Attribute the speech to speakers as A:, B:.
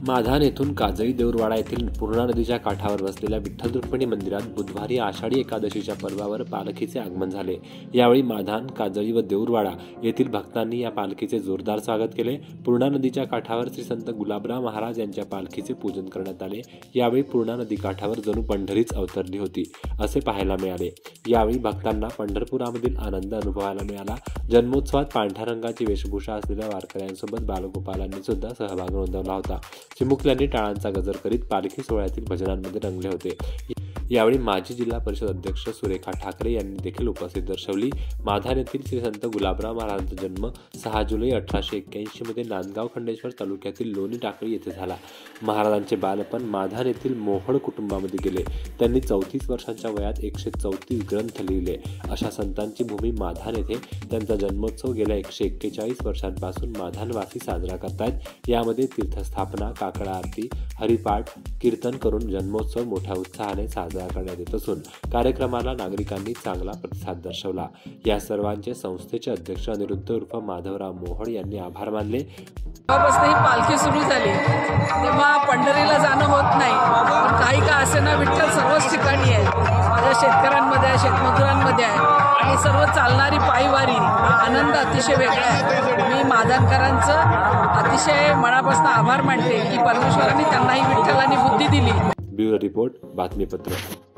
A: माधान येथून काजळी देऊरवाडा येथील पूर्णा नदीच्या काठावर बसलेल्या विठ्ठल रुक्मिणी मंदिरात बुधवारी आषाढी एकादशीच्या पर्वावर पालखीचे आगमन झाले। यावेळी माधान, काजळी व देऊरवाडा येथील भक्तांनी या पालखीचे जोरदार स्वागत केले। पूर्णा नदीच्या काठावर श्री संत गुलाबराव महाराज यांच्या पालखीचे पूजन करण्यात आले। यावेळी पूर्णा नदी काठावर जणू पंढरीच अवतरली होती असे पाहायला मिळाले। यावेळी भक्तांना पंढरपुरामधील आनंद अनुभवायला मिळाला। जन्मोत्सवात पांढऱ्या रंगाची वेशभूषा असलेल्या वारकऱ्यांसोबत बालगोपालांनी सुद्धा सहभाग नोंदवला होता। चिमुकल्यांनी टाळांचा गजर करीत पालखी सोहळ्यातील भजनांमध्ये रंगले होते। यावेळी माजी जिल्हा परिषद अध्यक्ष सुरेखा ठाकरे यांनी देखील उपस्थिती दर्शवली। माधान येथील श्री संत गुलाबराव महाराजांचा जन्म 6 जुलै 1881 मध्ये नांदगाव खंडेश्वर तालुक्यातील लोणी टाकळी येथे झाला। महाराजांचे बालपण माधान येथील मोहोळ कुटुंबामध्ये गेले। त्यांनी 34 वर्षांच्या वयात 134 ग्रंथ लिहिले। अशा संतांची भूमी माधान येथे त्यांचा जन्मोत्सव गेल्या 141 वर्षांपासून माधानवासी साजरा करतायत। यामध्ये तीर्थस्थापना, काकडा आरती, हरिपाठ, कीर्तन करून जन्मोत्सव मोठ्या उत्साहाने साजरा करण्यात येत असून कार्यक्रमाला नागरिकांनी चांगला प्रतिसाद दर्शवला। या सर्वांचे संस्थेचे अध्यक्ष अनिरुद्ध उर्फ माधवराव मोहोळ यांनी आभार मानले।
B: तेव्हापासून ही पालखी सुरू झाली तेव्हा पंढरीला जाणं होत नाही, पण काही का असेना विठ्ठल सर्वच ठिकाणी आहे। माझ्या शेतकऱ्यांमध्ये आहे, शेतमजुरांमध्ये आहे आणि सर्व चालणारी पायवारी आनंद अतिशय वेगळा आहे। मी माधानकरांचं अतिशय मनापासून आभार मानते की परमेश्वरांनी त्यांना ही विठ्ठलांनी बुद्धी दिली।
A: ब्युरो रिपोर्ट, बातमीपत्र।